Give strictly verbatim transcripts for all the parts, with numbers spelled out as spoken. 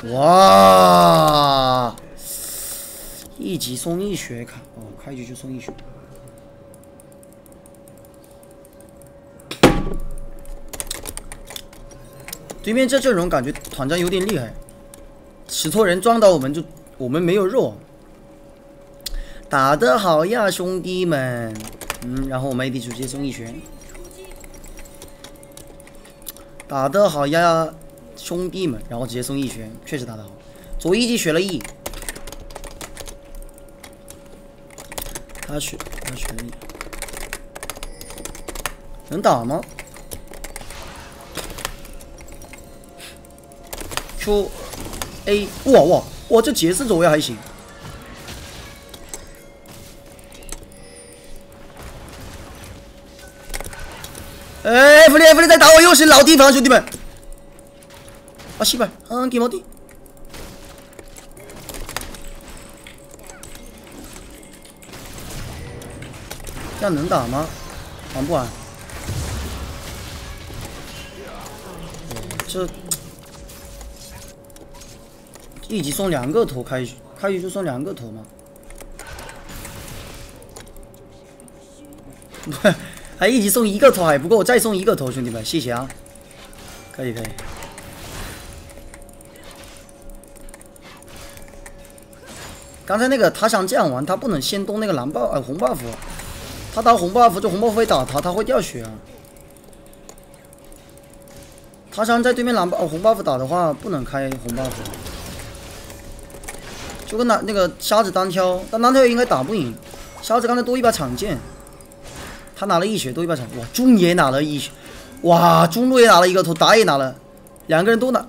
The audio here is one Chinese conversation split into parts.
哇！一级送一血卡哦，开局就送一血。对面这阵容感觉团战有点厉害，石头人撞到我们就我们没有肉，打得好呀，兄弟们！嗯，然后我们 A D 直接送一血，打得好呀，兄弟们！然后直接送一血，确实打得好。左一级血了 E， 他血他血了 E， 能打吗？ Q A 哇哇哇！这杰斯走位还行。哎，弗利弗利在打我，又是老地方，兄弟们。啊，西边，嗯，给毛地。这样能打吗？玩不玩？这。 一级送两个头，开局开局就送两个头吗？还一级送一个头还不够，再送一个头，兄弟们，谢谢啊！可以可以。刚才那个他想这样玩，他不能先动那个蓝 buff 呃红 buff， 他打红 buff， 这红 buff 会打他，他会掉血啊。他想在对面蓝 buff 红 buff 打的话，不能开红 buff。 就跟那那个瞎子单挑，但单挑应该打不赢。瞎子刚才多一把长剑，他拿了一血，多一把长。哇，中也拿了一血，哇，中路也拿了一个头，打也拿了，两个人都拿。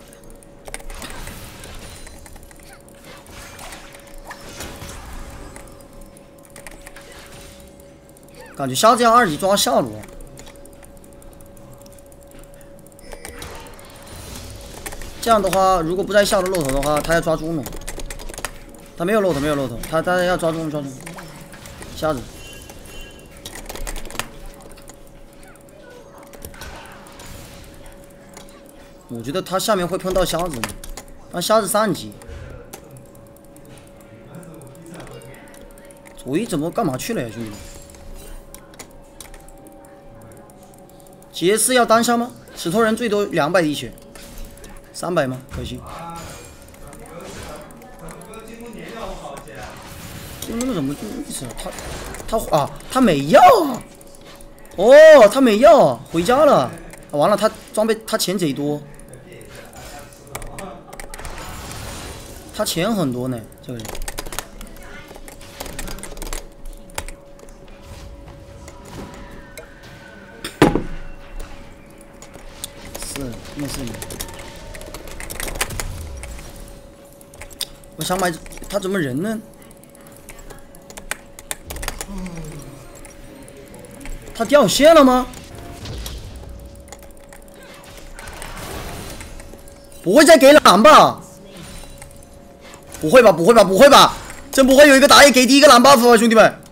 感觉瞎子要二级抓下路，这样的话，如果不在下路露头的话，他要抓中路。 他没有漏头，没有漏头，他他要抓中抓中，瞎子。我觉得他下面会碰到瞎子，但瞎子三级。左一怎么干嘛去了呀，兄弟们？杰斯要单杀吗？石头人最多两百滴血，三百吗？可惜。 那怎么意思？他他啊，他没药啊！哦，他没药，回家了。啊、完了，他装备他钱贼多，他钱很多呢，这个人。四六四零，我想买他怎么人呢？ 他掉线了吗？不会再给蓝吧？不会吧？不会吧？不会吧？真不会有一个打野给第一个蓝 buff 啊，兄弟们！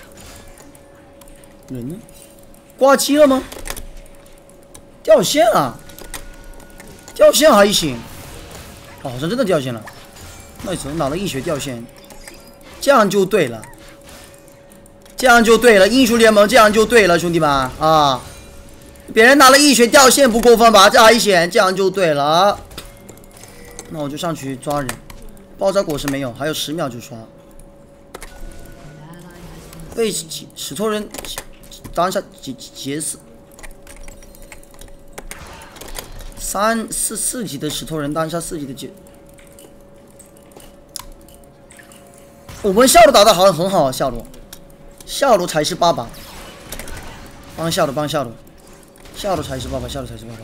人呢？挂机了吗？掉线了？掉线还行，哦，好像真的掉线了。那只能拿了一血掉线，这样就对了。 这样就对了，英雄联盟这样就对了，兄弟们啊！别人拿了一血掉线不过分吧？这还险，这样就对了。那我就上去抓人，爆炸果实没有，还有十秒就刷。被石头人当下截截死，三四四级的石头人当下四级的截。我们下路打的好像很好，下路。 下路才是爸爸，帮下路帮下路，下路才是爸爸，下路才是爸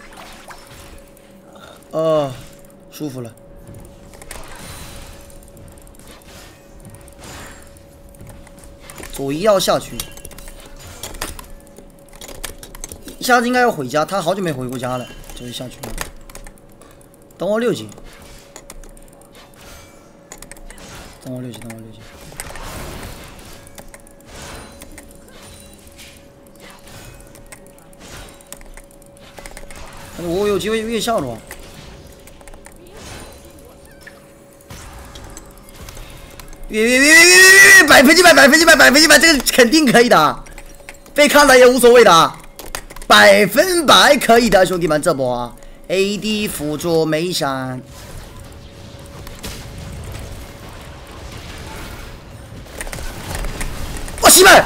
爸。哦，舒服了。左一要下去，下次应该要回家，他好久没回过家了，这就下去了。等我六级，等我六级，等我六级。 我有机会越下路啊！ 别别别别别别！百分之百，百分之百，百分之百，这个肯定可以的，被看了也无所谓的，百分百可以的，兄弟们，这波 A D 辅助梅闪。 我西门，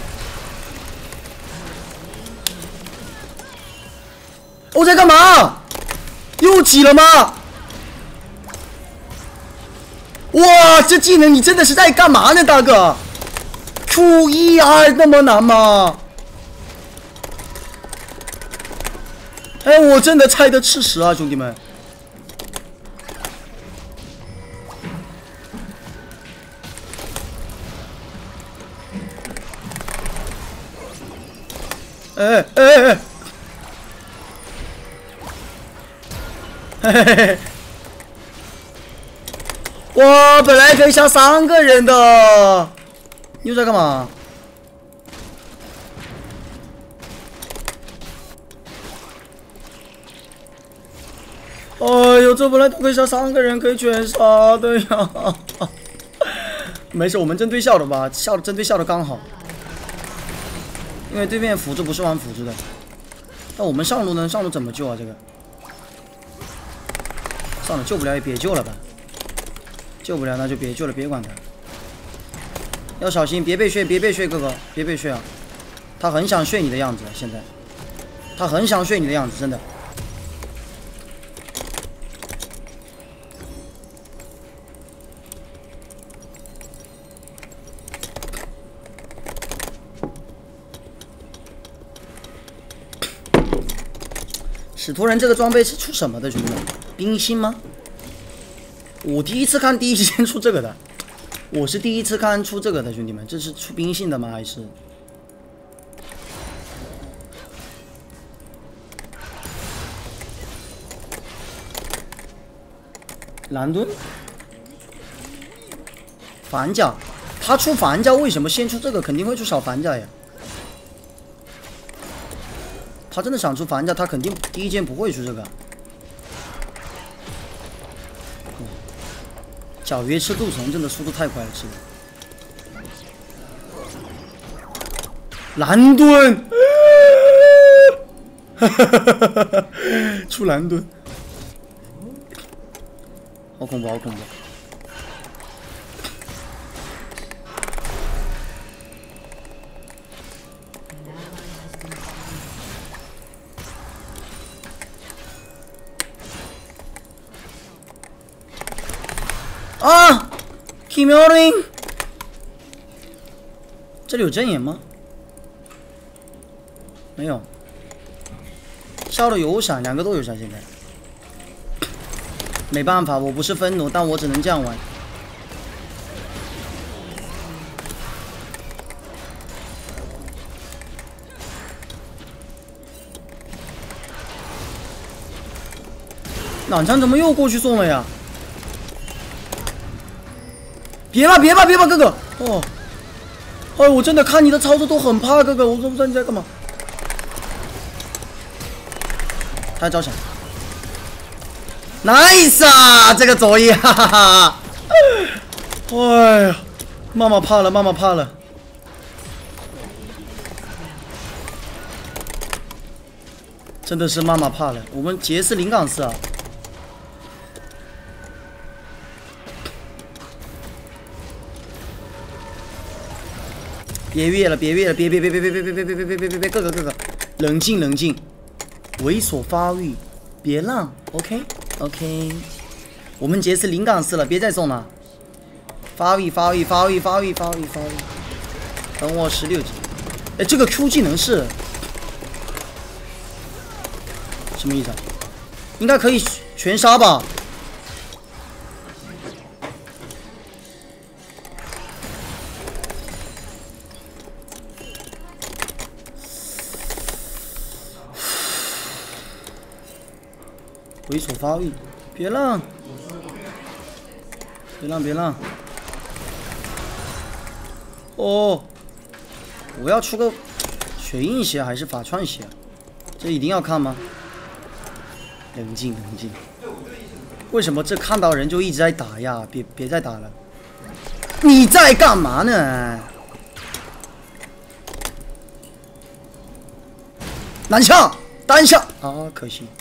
我在干嘛？又挤了吗？哇，这技能你真的是在干嘛呢，大哥 ？Q 一 R 那么难吗？哎，我真的猜得吃屎啊，兄弟们！ 哎哎哎！嘿嘿嘿！我本来可以杀三个人的，你又在干嘛？哎呦，这本来可以杀三个人，可以全杀的呀！没事，我们针对笑的吧，笑的针对笑的刚好。 因为对面辅助不是玩辅助的，但我们上路呢？上路怎么救啊？这个，算了，救不了也别救了吧，救不了那就别救了，别管他。要小心，别被血，别被血，哥哥，别被血啊！他很想血你的样子，现在，他很想血你的样子，真的。使徒人这个装备是出什么的，兄弟们？冰心吗？我第一次看第一时间出这个的，我是第一次看出这个的，兄弟们，这是出冰性的吗？还是？蓝盾？反甲？他出反甲，为什么先出这个？肯定会出小反甲呀。 他真的想出反甲，他肯定第一件不会出这个。皎月吃杜虫真的速度太快了，吃的。蓝盾，出蓝盾，好恐怖，好恐怖。 啊 ，Kimorin， 这里有阵眼吗？没有。笑的有闪，两个都有闪，现在。没办法，我不是愤怒，但我只能这样玩。暖枪怎么又过去送了呀？ 别吧，别吧，别吧，哥哥！哦，哎，我真的看你的操作都很怕，哥哥，我都不知道你在干嘛。他在招闪 ，nice 啊！这个左翼，哈哈哈！哎呀，妈妈怕了，妈妈怕了。真的是妈妈怕了。我们杰斯临港市啊。 别越了，别越了，别别别别别别别别别别别别别别，哥哥哥哥，冷静冷静，猥琐发育，别浪 ，OK OK， 我们杰斯临港市了，别再送了，发育发育发育发育发育发育，等我十六级，哎，这个 Q 技能是什么意思啊？应该可以全杀吧？ 猥琐发育，别浪，别浪，别浪！哦，我要出个血印鞋还是法串鞋？这一定要看吗？冷静，冷静。为什么这看到人就一直在打呀？别别再打了！ 你在干嘛呢？南枪，单枪啊，可惜。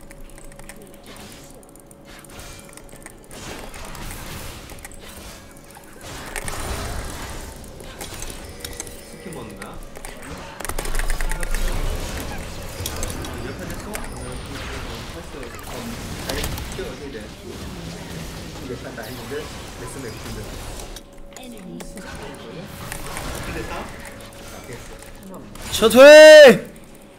撤退！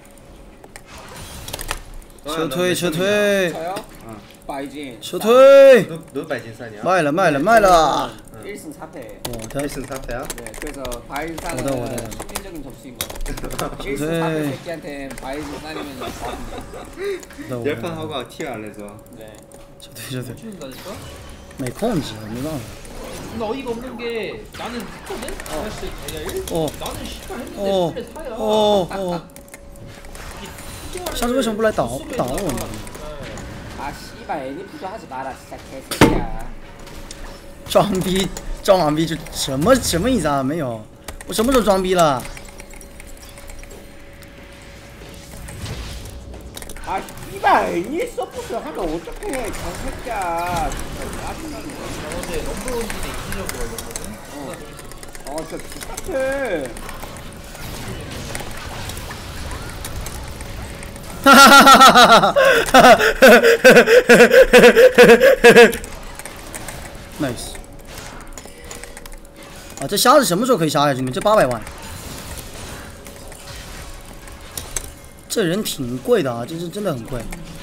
撤退！撤退！ 白金。 撤退！ 너白金三이야？ 卖了卖了卖了！ 일 승 사 패. 어, 대... 일 승 사 패야? 네, 그래서 바이진산은 오다, 오다. 심리적인 접수인 거죠. 일 승 사 패 새끼한테 바이진산이면 밥인데. 열 판 하고 티 안 해서. 네. 撤退撤退！ 춘다니까? 没控制，没办法。 근데 어이가 없는 게 나는 했거든? 사실 다이아 일? 어. 나는 시간 했는데 어. 스펠 사야. 哦哦，上次为什么不来打不打我呢？ 아 씨발 애니 부조하지 마라 진짜 개새끼야. 装逼装逼就什么什么意思啊？没有，我什么时候装逼了？ 아 씨발 애니 서포트 하면 어떡해 개새끼야. 진짜 짜증나네. 나 어제 럼블원진에 이기려고 하려거든? 어. 어 진짜 똑같아. nice 啊，这瞎子什么时候可以杀呀，兄弟？这八百万，这人挺贵的啊，这是真的很贵。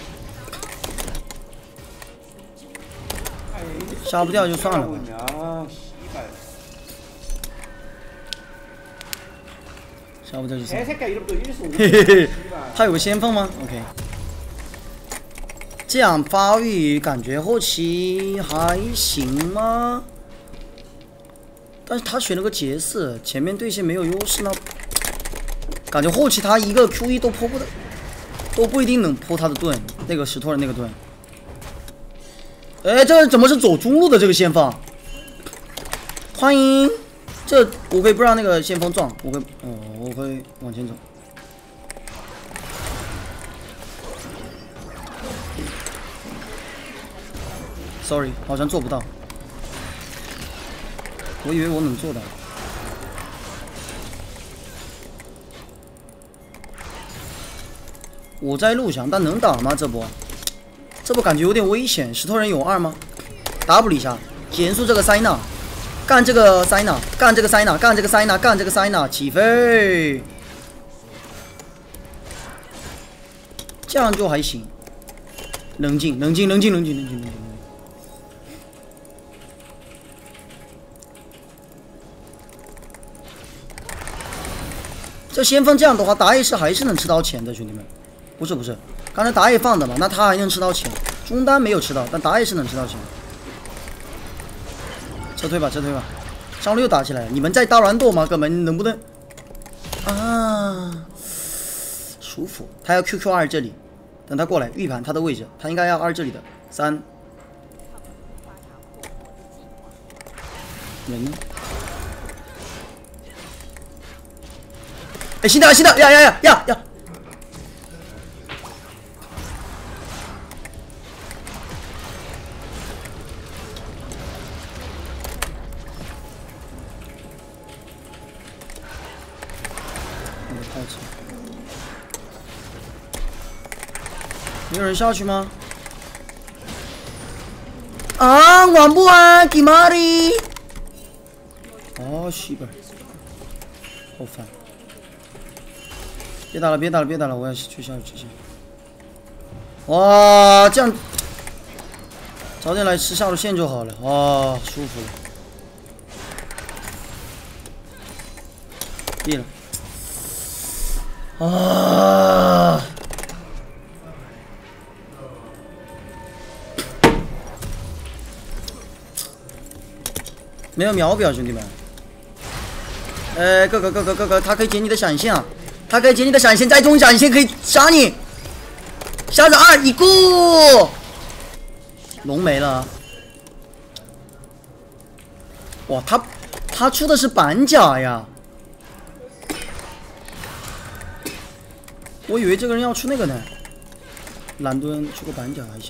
杀不掉就算了吧。 杀不掉就算了。嘿嘿嘿，他有个先锋吗 ？OK。 这样发育感觉后期还行吗？但是他选了个杰斯，前面对线没有优势呢，感觉后期他一个 Q 一都破不的，都不一定能破他的盾，那个石头人那个盾。哎，这怎么是走中路的这个先锋？欢迎，这我可以不让那个先锋撞，我可以，哦，我可以往前走。 Sorry， 好像做不到。我以为我能做到。我在路上，但能打吗？这波，这波感觉有点危险。石头人有二吗 ？W 一下，结束这个塞纳，干这个塞纳，干这个塞纳，干这个塞纳，干这个塞纳，起飞。这样就还行。冷静，冷静，冷静，冷静，冷静，冷静。 这先锋这样的话，打野是还是能吃到钱的，兄弟们。不是不是，刚才打野放的嘛，那他还能吃到钱。中单没有吃到，但打野是能吃到钱。撤退吧，撤退吧。上路又打起来了，你们在大乱斗吗，哥们？能不能？啊，舒服。他要 Q Q 二这里，等他过来预盘他的位置，他应该要二这里的。三，人呢？ 哎，新的新的呀呀呀呀呀！我的抛弃，没有人下去吗？啊，玩不玩？给妈的！哦，西边，好烦。 别打了，别打了，别打了！我要去下去下。哇，这样早点来吃下路线就好了，哇，舒服了。闭了。啊！没有秒表，兄弟们。哎，哥哥哥哥哥哥，他可以解你的闪现啊！ 他可以解你的闪现，再中闪现可以杀你。瞎子二一个，龙没了。 哇，他他出的是板甲呀！我以为这个人要出那个呢，蓝盾出个板甲还行。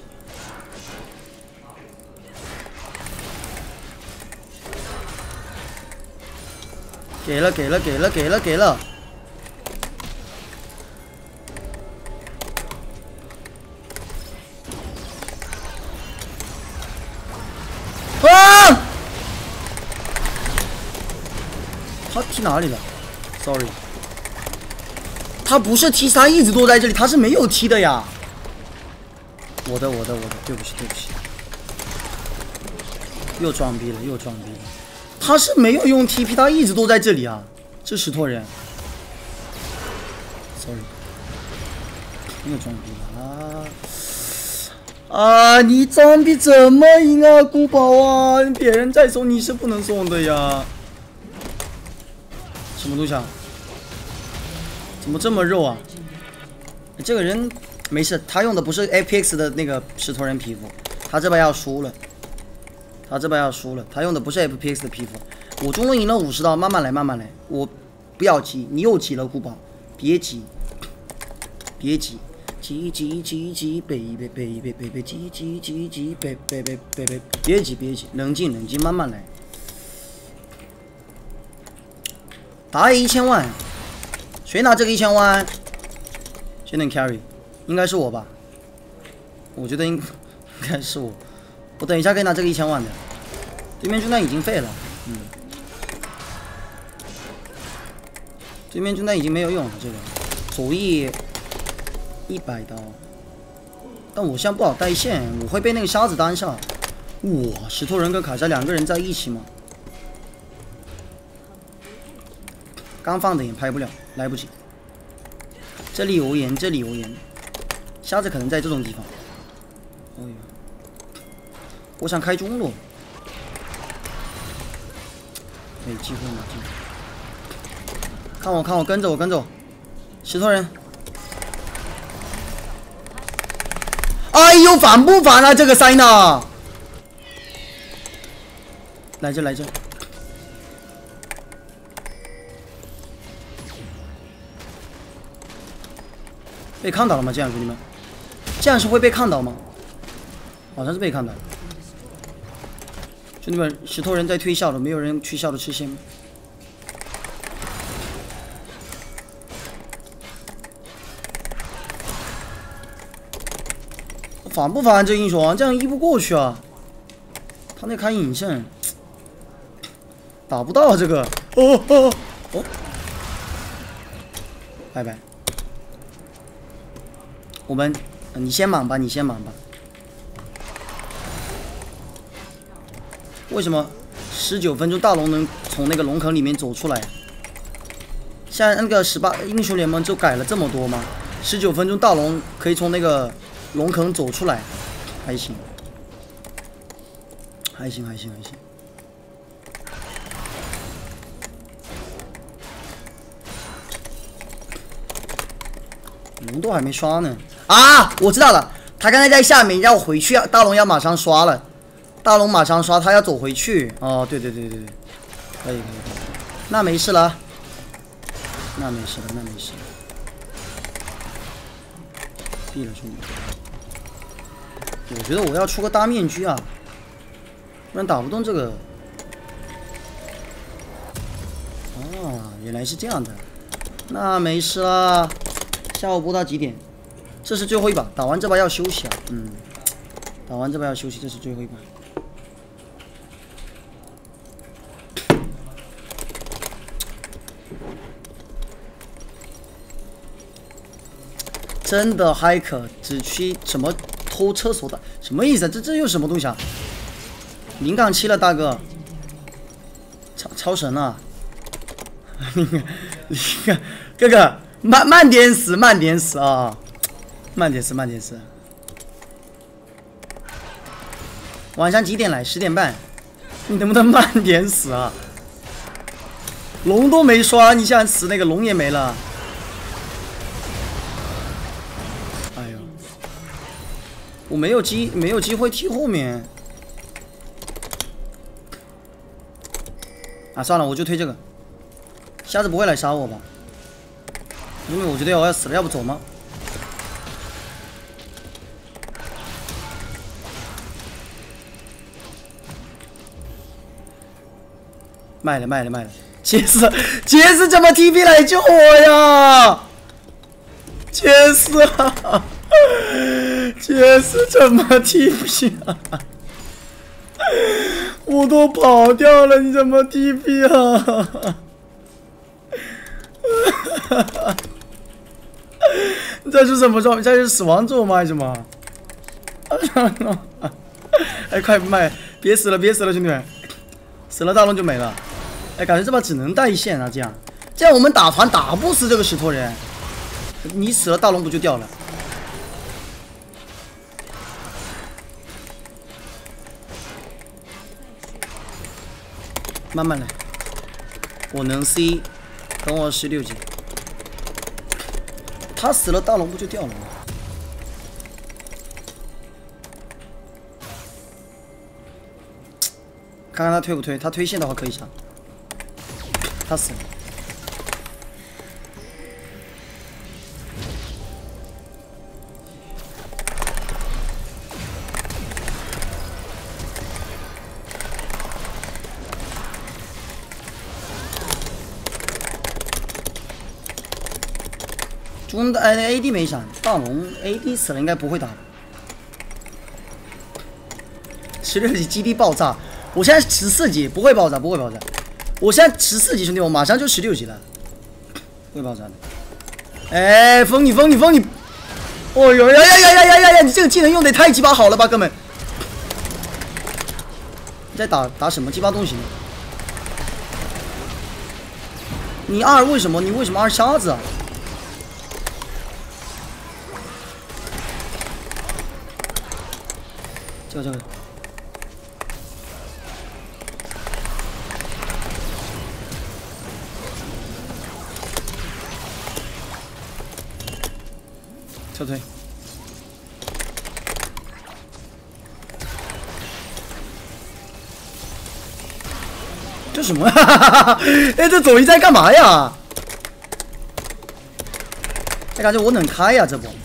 给了，给了，给了，给了，给了。啊！他踢哪里了 ？Sorry， 他不是踢，他一直都在这里，他是没有踢的呀。我的，我的，我的，对不起，对不起，又装逼了，又装逼了。他是没有用 T P， 他一直都在这里啊。这石头人 ，Sorry， 又装逼了啊！啊，你装逼怎么赢啊，古堡啊？别人再送你是不能送的呀。什么东西啊？怎么这么肉啊？这个人没事，他用的不是 A P X 的那个石头人皮肤，他这边要输了，他这边要输了，他用的不是 A P X 的皮肤。我中路赢了五十刀，慢慢来，慢慢来，我不要急，你又急了，古堡，别急，别急，急急急急，别别别别别别急急急急，别别别别别别急别急，冷静冷静，慢慢来。打野一千万，谁拿这个一千万？谁能 carry？ 应该是我吧？我觉得应应该是我。我等一下可以拿这个一千万的。对面中单已经废了，嗯。对面中单已经没有用了，这个左翼一百刀，但我现在不好带线，我会被那个瞎子单上。哇，石头人跟卡莎两个人在一起吗？刚放的眼拍不了，来不及。这里有眼，这里有眼，瞎子可能在这种地方。哎呀，我想开中路，没机会，没机会。看我，看我，跟着我，跟着我，石头人。哎呦，烦不烦啊？这个塞纳，来这，来这。被看到了吗？这样兄弟们，这样是会被看到吗？好像是被看到了。兄弟们，石头人在推笑了，没有人去笑的吃线吗？烦不烦这英雄啊？这样一不过去啊！他那开隐身，打不到、啊、这个。哦哦哦！拜拜。我们，你先忙吧，你先忙吧。为什么十九分钟大龙能从那个龙坑里面走出来？现在那个十八英雄联盟就改了这么多吗？十九分钟大龙可以从那个龙坑走出来，还行，还行，还行，还行。龙都还没刷呢。啊，我知道了，他刚才在下面要回去，大龙要马上刷了，大龙马上刷，他要走回去。哦，对对对对对，可以可以可以，那没事了，那没事了，那没事了，毙了兄弟！我觉得我要出个大面具啊，不然打不动这个。哦，原来是这样的，那没事了。下午播到几点？这是最后一把，打完这把要休息啊。嗯，打完这把要休息，这是最后一把。真的嗨可只去什么偷厕所的？什么意思？这这又什么东西啊？零杠七了，大哥，超超神啊！哥哥。慢慢点死，慢点死啊！慢点死，慢点死。晚上几点来？十点半。你能不能慢点死啊？龙都没刷，你想死那个龙也没了。哎呦，我没有机，没有机会踢后面。 啊，算了，我就推这个。瞎子不会来杀我吧？因为我觉得我要死了，要不走吗？卖了卖了卖了！杰斯杰斯怎么 T P 来救我呀？杰斯啊！杰斯怎么 T P 啊？我都跑掉了，你怎么 T P 啊？这是什么状态？这是死亡咒吗？还是什么？哎，快卖！别死了，别死了，兄弟们！死了大龙就没了。哎，感觉这把只能带线啊！这样，这样我们打团打不死这个石头人。你死了，大龙不就掉了？慢慢来，我能 C， 等我十六级。他死了，大龙不就掉了吗？看看他推不推，他推线的话可以杀。他死了。主公的哎 A D 没闪，大龙 A D 死了应该不会打。十六级基地爆炸，我现在十四级，不会爆炸，不会爆炸。我现在十四级兄弟，我马上就十六级了，不会爆炸的。哎，封你封你封你！哦呦呀呀呀呀呀呀呀！你这个技能用的也太鸡巴好了吧，哥们！你在打打什么鸡巴东西呢？你二为什么？你为什么二瞎子啊？这个这个。撤退。这什么？哎，这走一在干嘛呀？哎，感觉我能开呀，这不。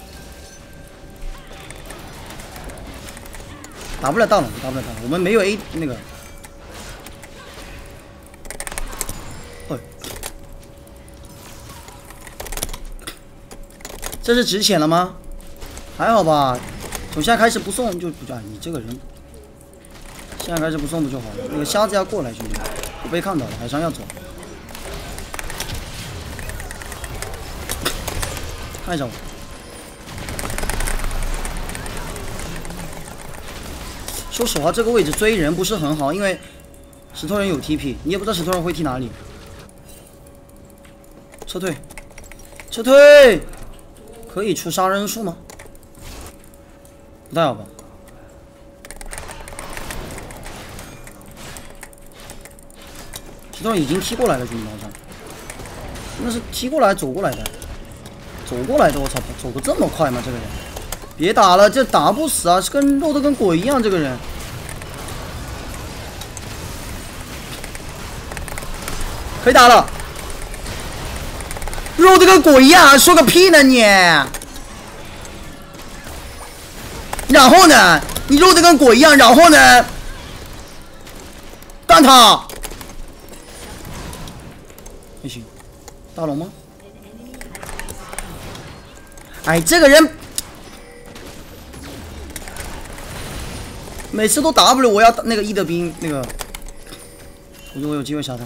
打不了大龙，打不了大龙，我们没有 A 那个。哎，这是值钱了吗？还好吧，从现在开始不送就不啊，你这个人，现在开始不送不就好了？那个瞎子要过来，兄弟，我被看到了，海上要走，看一下我。说实话，这个位置追人不是很好，因为石头人有 T P， 你也不知道石头人会踢哪里。撤退，撤退，可以出杀人术吗？不太好吧。石头人已经踢过来了，兄弟们，好像那是踢过来走过来的，走过来的，我操，走得这么快吗？这个人。别打了，这打不死啊，跟肉的跟鬼一样，这个人。可以打了，肉的跟鬼一样，说个屁呢你！然后呢，你肉的跟鬼一样，然后呢，干他！不行，大龙吗？哎，这个人。每次都 W， 我要那个一的兵，那个，我说我有机会杀他。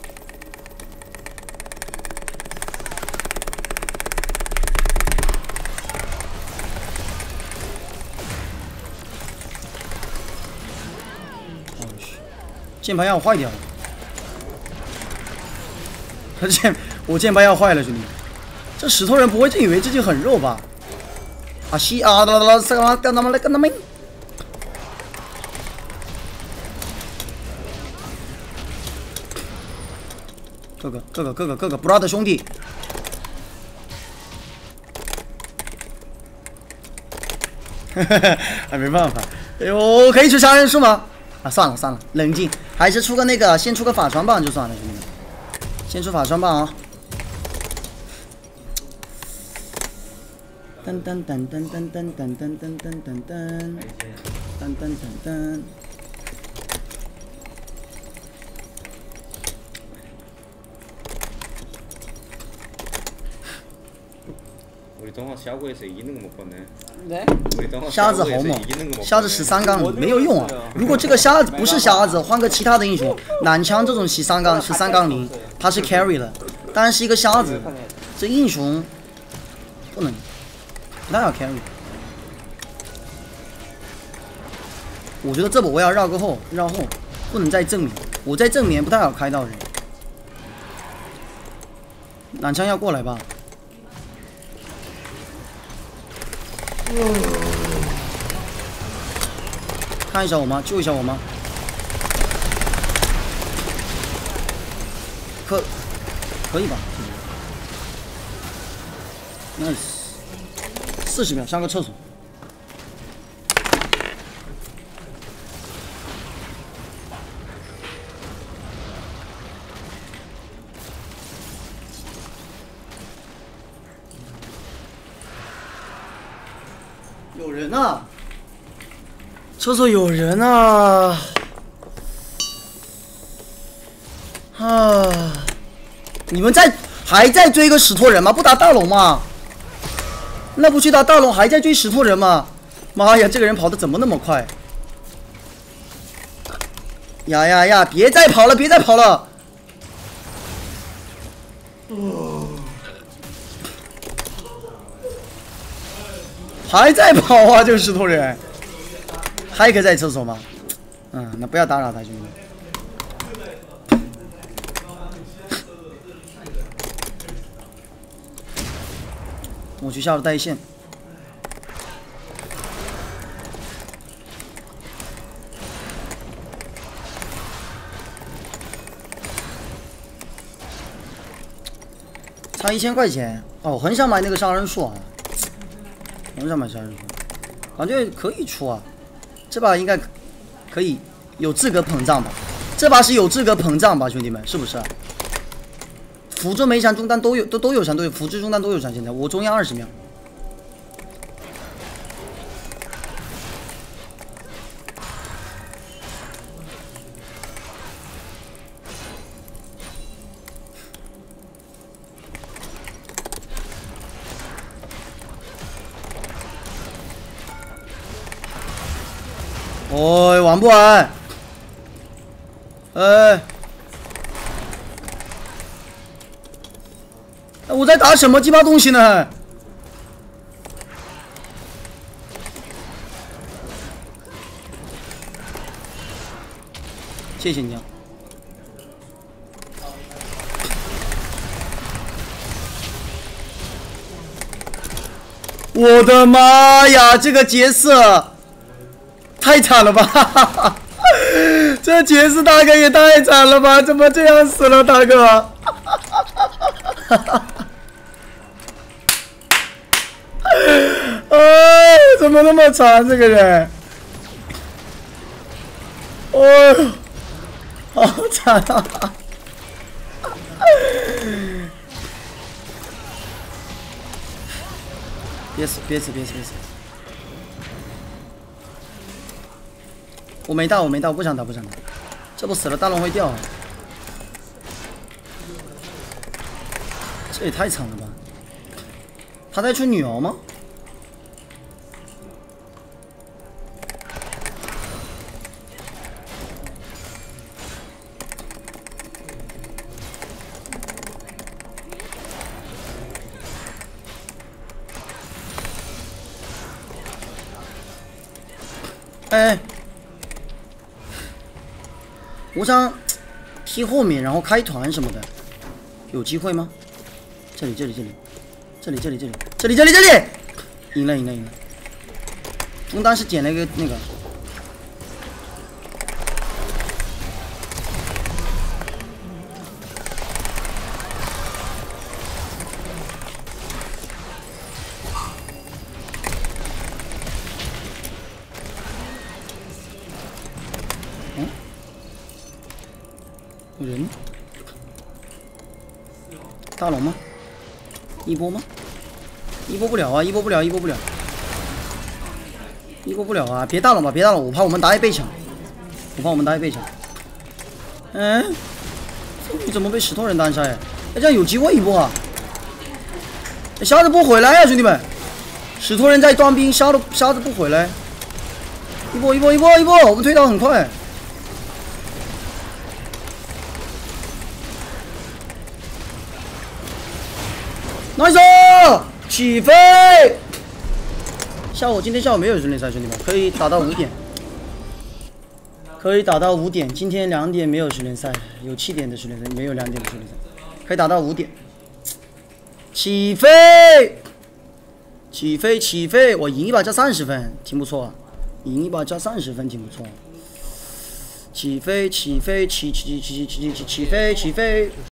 哦去，键盘要坏掉了，他键我键盘要坏了，兄弟，这石头人不会真以为自己很肉吧？啊西啊啦啦啦，干嘛干他妈来干他妈！哥哥，哥哥，哥哥，哥哥 ，brother 兄弟，哈哈哈，还没办法。哎呦，可以出杀人术吗？ 啊，算了算了，冷静，还是出个那个，先出个法双棒就算了，兄弟们，先出法双棒啊！噔噔噔噔噔噔噔噔噔噔噔噔噔噔噔。 우리 동화 샤고에서 이기는 거 못 봤네. 네? 우리 동화 瞎子好 샤고에서 猛， 이기는 거 못 瞎子 봤네. 十三杠没有用啊！如果这个瞎子不是瞎子，换个其他的英雄，男枪这种十三杠十三杠零，他是 carry 了，但是一个瞎子，这英雄不能，不太好 carry。我觉得这波我要绕个后，绕后，不能在正面，我在正面不太好开到人。男枪要过来吧？看一下我吗？救一下我吗？可可以吧？那四十秒上个厕所。有人啊！厕所有人啊！啊！你们在还在追个石头人吗？不打大龙吗？那不去打大龙，还在追石头人吗？妈呀，这个人跑的怎么那么快？呀呀呀！别再跑了，别再跑了！哦，还在跑啊，这个石头人。还可以在厕所吗？嗯，那不要打扰他，兄弟们。我去下路带线。差一千块钱哦，我很想买那个杀人术啊，很想买杀人术，感觉可以出啊。这把应该可以有资格膨胀吧？这把是有资格膨胀吧，兄弟们，是不是？辅助每场中单都有，都都有闪，都有辅助中单都有闪。现在我中央二十秒。哦，玩不玩？哎，我在打什么鸡巴东西呢？谢谢你啊！我的妈呀，这个角色！太惨了吧！这杰斯大哥也太惨了吧！怎么这样死了，大哥？哎，怎么那么惨，这个人？哦，好惨啊！别死，别死，别死，别死！我没到，我没到，不想打，不想打。这不死了，大龙会掉、啊。这也太惨了吧！他在出女儿吗？哎。我想踢后面，然后开团什么的，有机会吗？这里，这里，这里，这里，这里，这里，这里，这里，这里，赢了，赢了，赢了！中单是捡了一个那个， 有人？大龙吗？一波吗？一波不了啊！一波不了，一波不了，一波不了啊！别大龙吧，别大龙，我怕我们打一被抢，我怕我们打一被抢。嗯，你怎么被石头人单杀呀？哎，这样有机会一波啊！瞎子不回来呀、啊，兄弟们！石头人在端兵，瞎子瞎子不回来。一波一波一波一波，我们推导很快。nice， 起飞！下午今天下午没有训练赛，兄弟们可以打到五点，可以打到五点。今天两点没有训练赛，有七点的训练赛，没有两点的训练赛，可以打到五点。起飞！起飞！起飞！我赢一把加三十分，挺不错啊。赢一把加三十分，挺不错。起飞！起飞！起起起起起起起飞！起飞！